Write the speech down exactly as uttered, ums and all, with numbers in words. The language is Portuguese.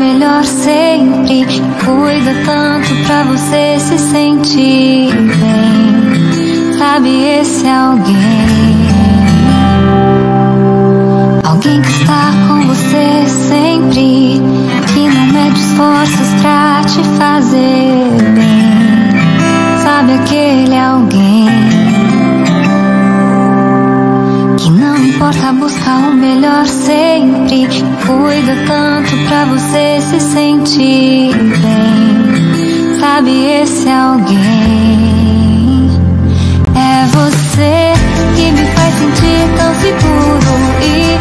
melhor sempre, que cuida tanto pra você se sentir bem. Sabe esse alguém? Alguém que está com você sempre, que não mede esforços pra te fazer bem. Sabe aquele alguém que não importa buscar o melhor sempre, que cuida tanto pra você se sentir bem. Sabe esse alguém? É você que me faz sentir tão seguro e